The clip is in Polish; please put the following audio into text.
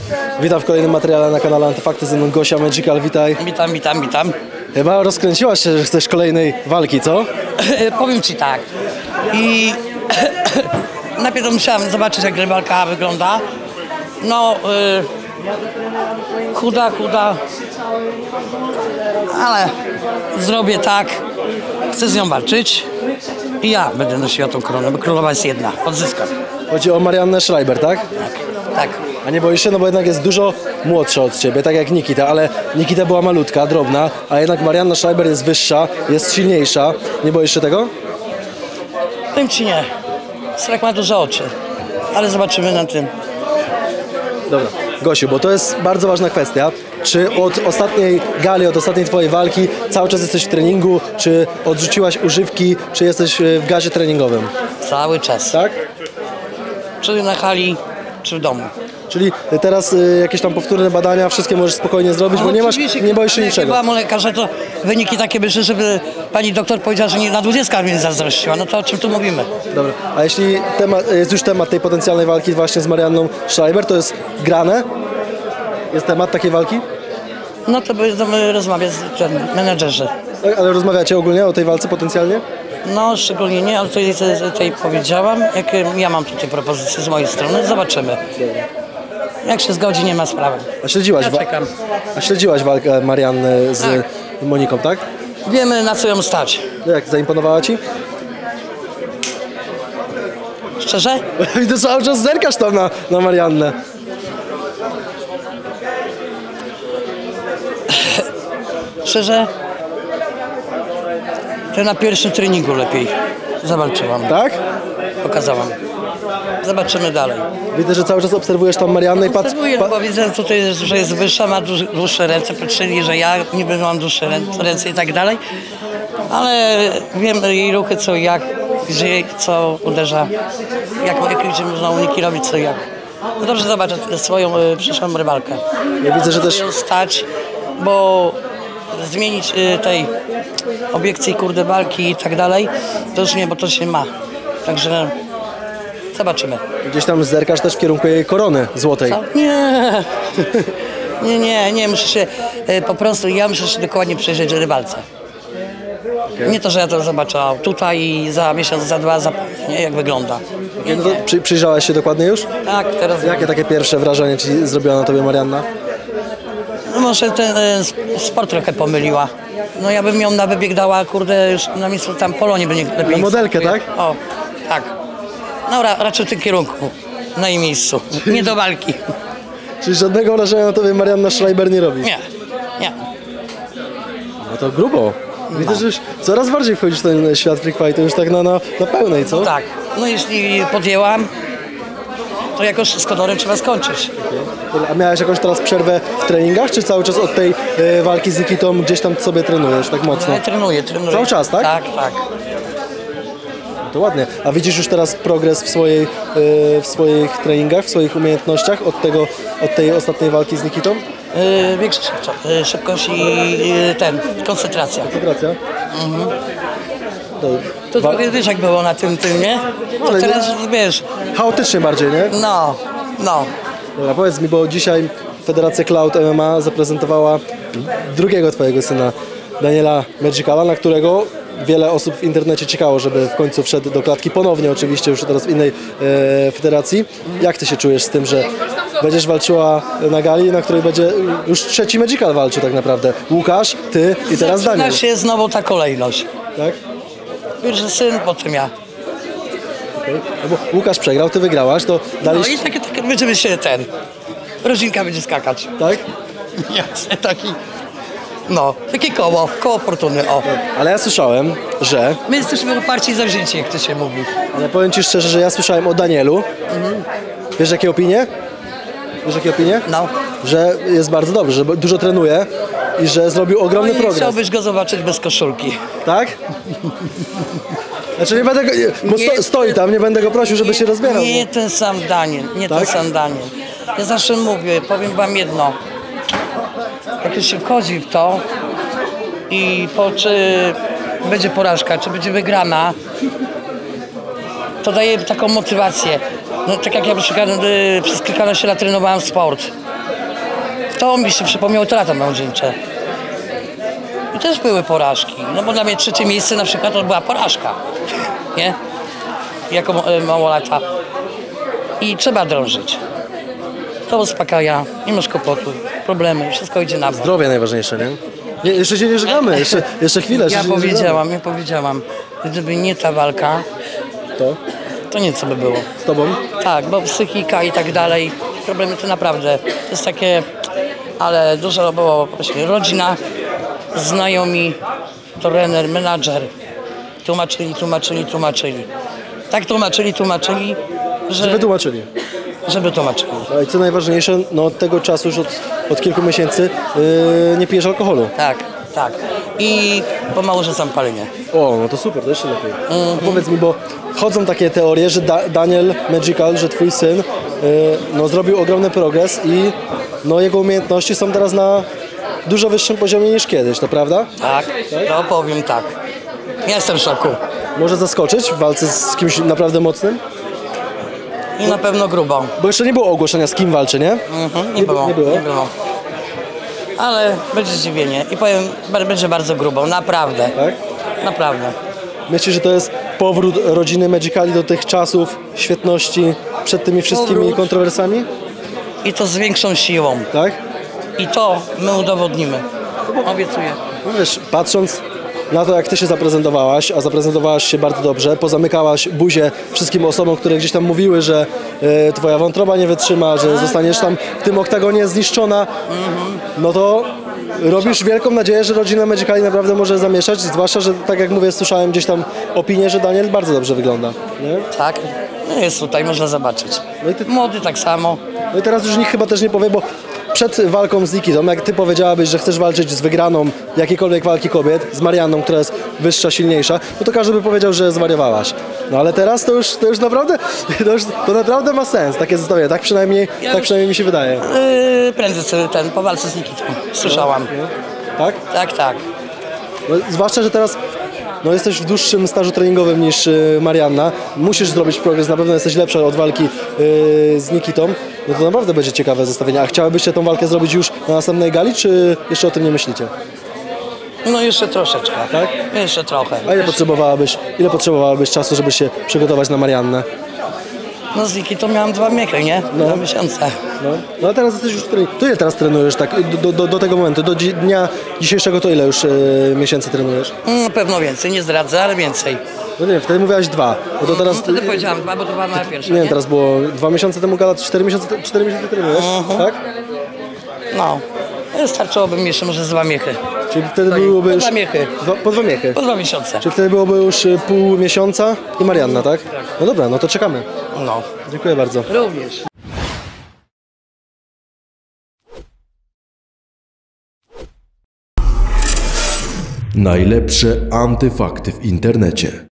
Witam w kolejnym materiale na kanale Antyfakty, ze mną Gosia Magical, witaj. Witam. Chyba rozkręciłaś się, że chcesz kolejnej walki, co? Powiem ci tak. I najpierw musiałam zobaczyć, jak rywalka wygląda. No, chuda, ale zrobię tak. Chcę z nią walczyć i ja będę nosiła tą koronę, bo królowa jest jedna, odzyskam. Chodzi o Mariannę Schreiber, tak? Tak. A nie boisz się? No bo jednak jest dużo młodsza od ciebie, tak jak Nikita, ale Nikita była malutka, drobna, a jednak Marianna Schreiber jest wyższa, jest silniejsza. Nie boisz się tego? Powiem ci nie. Strach ma duże oczy, ale zobaczymy na tym. Dobra, Gosiu, bo to jest bardzo ważna kwestia. Czy od ostatniej gali, od ostatniej twojej walki cały czas jesteś w treningu, czy odrzuciłaś używki, czy jesteś w gazie treningowym? Cały czas. Tak? Czy na hali, czy w domu. Czyli teraz jakieś tam powtórne badania, wszystkie możesz spokojnie zrobić, bo nie boisz się niczego. Jak byłam u lekarza, to wyniki takie wyszły, żeby pani doktor powiedziała, że nie na 20 mnie zazdrościła. No to o czym tu mówimy? Dobra, a jeśli jest już temat tej potencjalnej walki właśnie z Marianną Schreiber, to jest grane? Jest temat takiej walki? No to będziemy rozmawiać z menedżerzy. Tak, ale rozmawiacie ogólnie o tej walce potencjalnie? No szczególnie nie, ale tutaj powiedziałam, jak ja mam tutaj propozycję z mojej strony, zobaczymy. Jak się zgodzi, nie ma sprawy. A śledziłaś walkę Marianny z Tak. Moniką, tak? Wiemy, na co ją stać. No jak, zaimponowała ci? Szczerze? I ty cały czas zerkasz tam na Mariannę. Szczerze? To na pierwszym treningu lepiej zawalczyłam. Tak? Pokazałam. Zobaczymy dalej. Widzę, że cały czas obserwujesz tam Mariannę i Obserwuję, bo widzę tutaj, że jest wyższa, ma dłuższe ręce, patrzyli, że ja niby mam dłuższe ręce i tak dalej. Ale wiem jej ruchy, co jak, gdzie, co uderza, gdzie można uniki robić, co jak. No dobrze, zobaczę swoją przyszłą rywalkę. Ja widzę, że też... Ją stać, bo zmienić tej obiekcji, kurde, walki i tak dalej, to już nie, bo to się ma. Także zobaczymy. Gdzieś tam zerkasz też w kierunku jej korony złotej. Co? Nie, muszę się po prostu, ja muszę się dokładnie przyjrzeć rywalce. Okay. Nie to, że ja to zobaczę tutaj i za miesiąc, za dwa zapomnę, jak wygląda. No to przyjrzałaś się dokładnie już? Tak, teraz... Jakie takie pierwsze wrażenie ci zrobiła na tobie Marianna? No może ten sport trochę pomyliła. No ja bym ją na wybieg dała, kurde, już na miejscu tam Polonii by nie lepiej. Na modelkę, tak? O, tak. No raczej w tym kierunku, na jej miejscu, nie do walki. Czyli żadnego wrażenia na tobie Marianna Schreiber nie robi? Nie. No to grubo. Widzę, że już coraz bardziej wchodzisz w ten świat freak fightu, już tak na pełnej, co? No tak, no jeśli podjęłam, to jakoś z honorem trzeba skończyć. A miałeś jakąś teraz przerwę w treningach, czy cały czas od tej walki z Nikitą gdzieś tam sobie trenujesz tak mocno? Ja trenuję. Cały czas, tak? Tak. No to ładnie. A widzisz już teraz progres w swoich treningach, w swoich umiejętnościach od tej ostatniej walki z Nikitą? Większa szybkość i koncentracja. Koncentracja? Mhm. To trochę wiesz, jak było na tym, nie? To ale teraz wiesz. Chaotycznie bardziej, nie? No. Dobra, powiedz mi, bo dzisiaj Federacja Cloud MMA zaprezentowała drugiego twojego syna, Daniela Magicala, na którego wiele osób w internecie czekało, żeby w końcu wszedł do klatki ponownie, oczywiście już teraz w innej federacji. Jak ty się czujesz z tym, że będziesz walczyła na gali, na której będzie już trzeci Magical walczył tak naprawdę? Łukasz, ty i teraz Daniel. Zaczyna się znowu ta kolejność. Tak? Pierwszy syn, potem ja. Okay. No bo Łukasz przegrał, ty wygrałaś, to daliście... No i tak będziemy się rodzinka będzie skakać. Tak? Jasne, taki... No, takie koło fortuny, o. Ale ja słyszałem, że... My jesteśmy oparci za życie, jak to się mówi. Ale powiem ci szczerze, że ja słyszałem o Danielu. Wiesz jakie opinie? No. Że jest bardzo dobry, że dużo trenuje i że zrobił ogromny progres. Chciałbyś go zobaczyć bez koszulki. Tak? Znaczy nie będę go... stoi tam, nie będę go prosił, żeby się rozbierał. Nie ten sam Daniel, ten sam Daniel. Ja zawsze mówię, powiem wam jedno. Jak już się wchodzi w to i czy będzie porażka, czy będzie wygrana, to daje taką motywację. No, tak jak ja przez kilkanaście lat trenowałem sport To mi się przypomniało te lata młodzieńcze. I też były porażki, no bo dla mnie trzecie miejsce na przykład to była porażka, nie? Jako małolata. I trzeba drążyć. To uspokaja, nie masz kłopotu, problemy, wszystko idzie na bok. Zdrowie najważniejsze, nie? Jeszcze się nie żegnamy, jeszcze chwilę. Ja powiedziałam, gdyby nie ta walka, to nie co by było. Z tobą? Tak, bo psychika i tak dalej, problemy to naprawdę, to jest takie, ale dużo było właśnie rodzina, znajomi, trener, menadżer, tłumaczyli. Tak tłumaczyli, żeby tłumaczyli. No i co najważniejsze, no od tego czasu już od kilku miesięcy nie pijesz alkoholu. Tak. I pomału rzucam palenie. O, no to super, to jeszcze lepiej. A powiedz mi, bo chodzą takie teorie, że Daniel Magical, że twój syn no, zrobił ogromny progres i no, jego umiejętności są teraz na dużo wyższym poziomie niż kiedyś, to prawda? Tak, to powiem tak. Jestem w szoku. Może zaskoczyć w walce z kimś naprawdę mocnym? I na pewno grubo. Bo jeszcze nie było ogłoszenia, z kim walczy, nie? Nie było. Ale będzie zdziwienie. I powiem, będzie bardzo grubo. Naprawdę. Tak? Naprawdę. Myślisz, że to jest powrót rodziny Magicali do tych czasów świetności przed tymi wszystkimi kontrowersjami? I to z większą siłą. Tak? I to my udowodnimy. Obiecuję. No wiesz, patrząc na to, jak ty się zaprezentowałaś, a zaprezentowałaś się bardzo dobrze, pozamykałaś buzię wszystkim osobom, które gdzieś tam mówiły, że twoja wątroba nie wytrzyma, że zostaniesz tam w tym oktagonie zniszczona, no to robisz wielką nadzieję, że rodzina Magicali naprawdę może zamieszać, zwłaszcza, że tak jak mówię, słyszałem gdzieś tam opinię, że Daniel bardzo dobrze wygląda. Nie? Tak, no jest tutaj, można zobaczyć. No i ty... Młody tak samo. No i teraz już nikt chyba też nie powie, bo przed walką z Nikitą, jak ty powiedziałabyś, że chcesz walczyć z wygraną jakiejkolwiek walki kobiet, z Marianną, która jest wyższa, silniejsza, no to każdy by powiedział, że zwariowałaś. No ale teraz to już naprawdę, to naprawdę ma sens, takie zestawienie, tak przynajmniej mi się wydaje. Prędzej po walce z Nikitą, słyszałam. Tak? Tak. No, zwłaszcza, że teraz no, jesteś w dłuższym stażu treningowym niż Marianna. Musisz zrobić progres, na pewno jesteś lepsza od walki z Nikitą. No to naprawdę będzie ciekawe zestawienie. A chciałybyście tą walkę zrobić już na następnej gali, czy jeszcze o tym nie myślicie? No jeszcze troszeczkę. Tak? Jeszcze trochę. A ile potrzebowałabyś czasu, żeby się przygotować na Mariannę? No z Nikitą miałam 2 miechy, nie? 2 miesiące. No a teraz jesteś już w treningu. To ile teraz trenujesz tak do tego momentu? Do dnia dzisiejszego to ile już miesięcy trenujesz? Na pewno więcej, nie zdradzę, ale więcej. No nie, wtedy mówiłaś 2. No to teraz... Wtedy powiedziałam 2, bo to była moja pierwsza, nie? Teraz było 2 miesiące temu gala, 4 miesiące trenujesz, tak? No, starczyłoby mi jeszcze może z 2 miechy. Czyli wtedy byłoby już... Po 2 miechy. Po 2 miechy. Po 2 miesiące. Czyli wtedy byłoby już pół miesiąca i Marianna, tak? No dobra, no to czekamy. No. Dziękuję bardzo. Również. Najlepsze antyfakty w internecie.